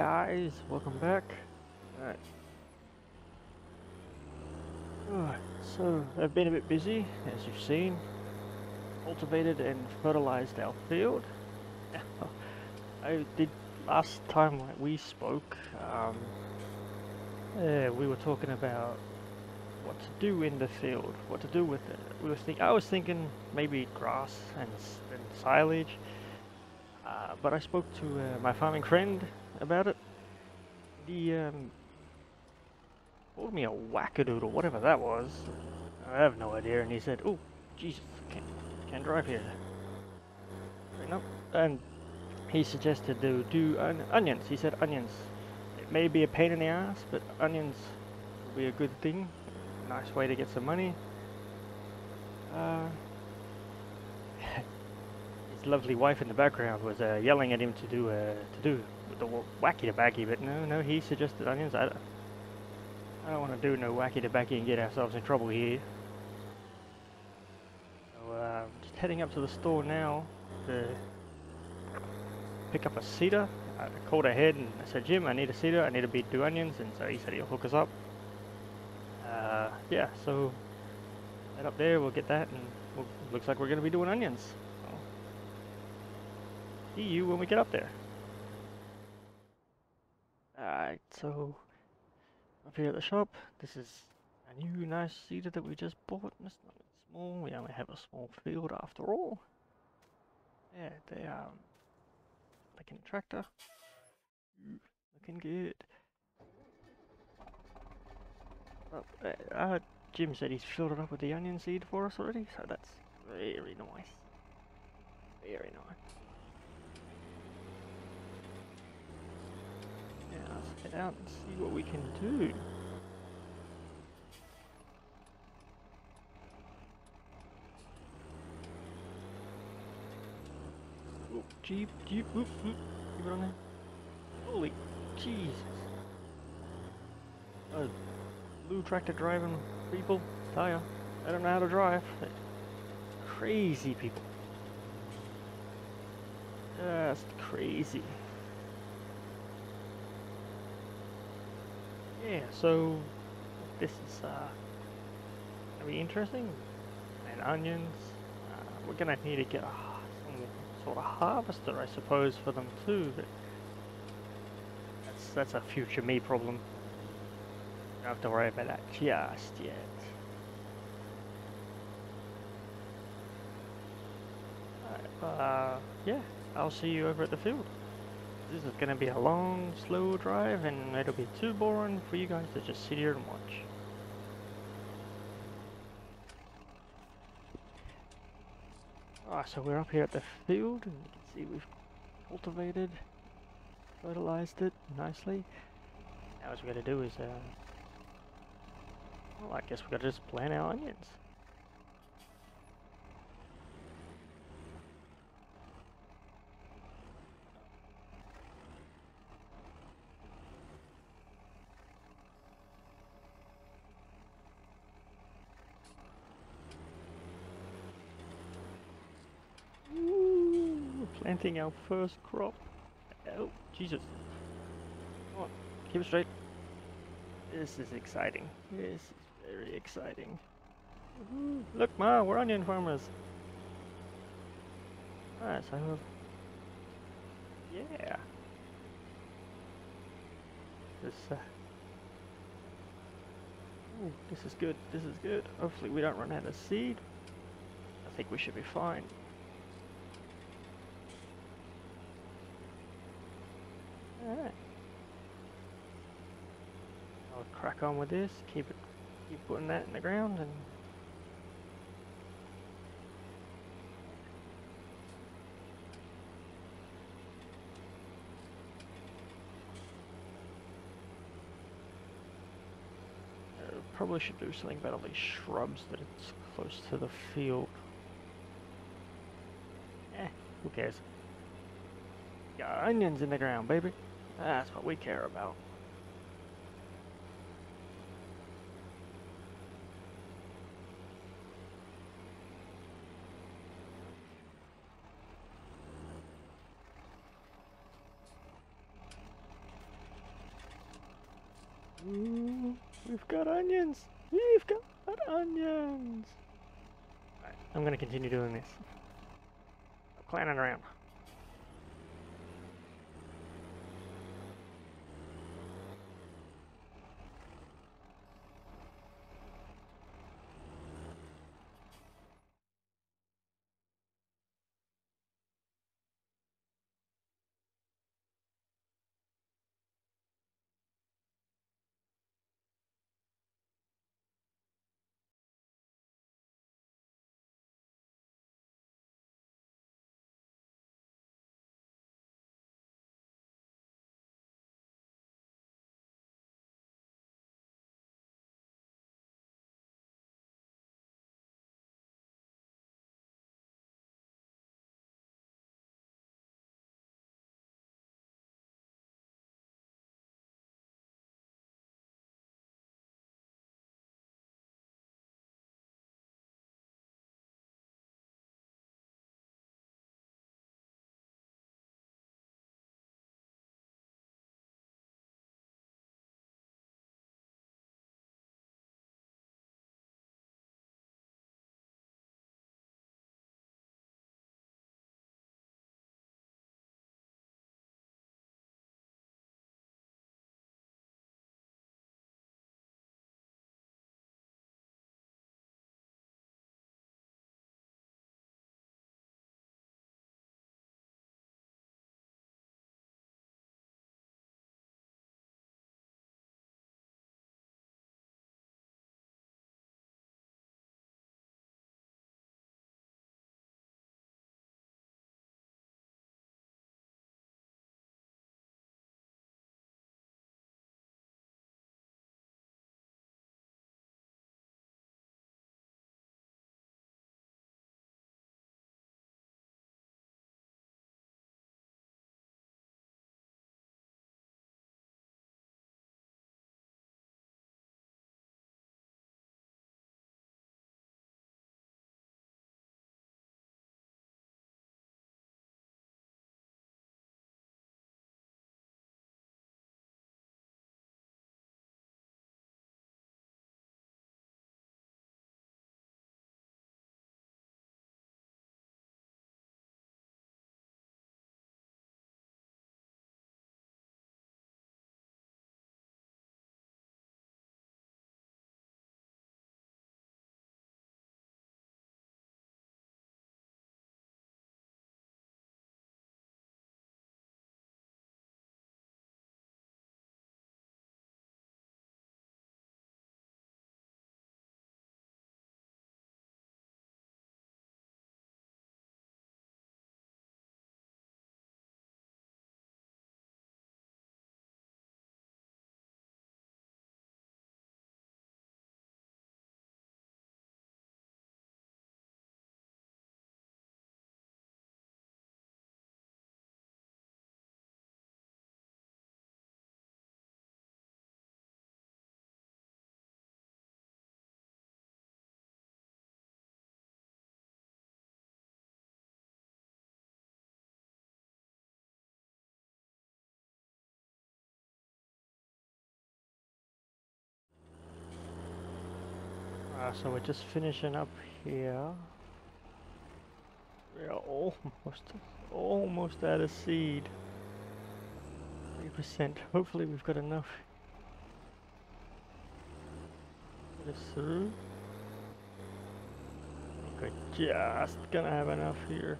guys, welcome back. Alright, so I've been a bit busy, as you've seen. Cultivated and fertilized our field. I did last time we spoke. We were talking about what to do in the field, what to do with it. I was thinking maybe grass and silage. But I spoke to my farming friend about it. He called me a wackadoodle, whatever that was. I have no idea. And he said, "Oh, Jesus, can't drive here." Nope. And he suggested to do onions. He said onions. It may be a pain in the ass, but onions will be a good thing. Nice way to get some money. Uh, his lovely wife in the background was yelling at him to do the wacky tobacco, but no, he suggested onions. I don't want to do no wacky tobacco and get ourselves in trouble here. So just heading up to the store now to pick up a seeder. I called ahead and I said, Jim, I need a seeder. I need to do onions, and so he said he'll hook us up. Yeah, so head up there. We'll get that, and looks like we're going to be doing onions. So, see you when we get up there. Alright, so up here at the shop, this is a new nice seeder that we just bought. It's not small. We only have a small field after all. Yeah, they like a tractor. Looking good. Jim said he's filled it up with the onion seed for us already, so that's very nice. Very nice. Yeah, let's head out and see what we can do. Oh, Jeep, whoop, keep it on there. Holy Jesus. Blue tractor driving people, tell ya, I don't know how to drive. Crazy people. Just crazy. Yeah, so this is gonna be interesting. And onions. We're gonna need to get some sort of harvester, I suppose, for them too. But that's a future me problem. Don't have to worry about that just yet. Alright, yeah, I'll see you over at the field. This is gonna be a long, slow drive, and it'll be too boring for you guys to just sit here and watch. So we're up here at the field, and you can see we've cultivated, fertilized it nicely. Now what we gotta do is, well, I guess we gotta just plant our onions. Ooh, planting our first crop. Oh, Jesus. Come on, keep it straight. This is exciting. This is very exciting. Look, Ma, we're onion farmers. Alright, so yeah. This is good. This is good. Hopefully we don't run out of seed. I think we should be fine. Alright. I'll crack on with this. Keep putting that in the ground, and probably should do something about all these shrubs that it's close to the field. Who cares? Got onions in the ground, baby. That's what we care about. Ooh, we've got onions! We've got onions! Alright, I'm gonna continue doing this. I'm clowning around. So we're just finishing up here. We're almost out of seed. 3%. Hopefully we've got enough. Get us through. I think we're just gonna have enough here.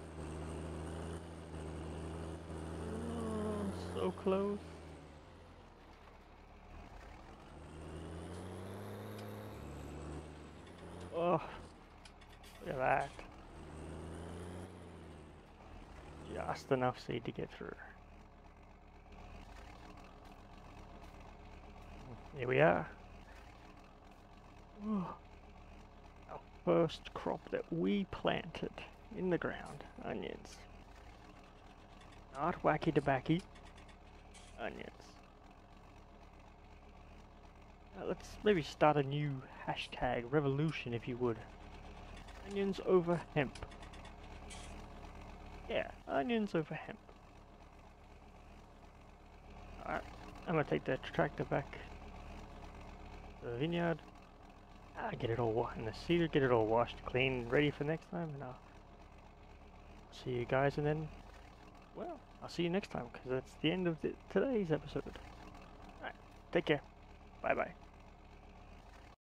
Oh, so close. Oh, look at that. Just enough seed to get through. Here we are. Oh, our first crop that we planted in the ground. Onions. Not wacky tobacco. Onions. Let's maybe start a new hashtag revolution, if you would. Onions over hemp. Yeah, onions over hemp. Alright, I'm gonna take the tractor back the vineyard. Get it all in the cedar, get it all washed, clean, ready for next time, and I'll see you guys, and then, well, I'll see you next time, because that's the end of today's episode. Alright, take care. Bye-bye.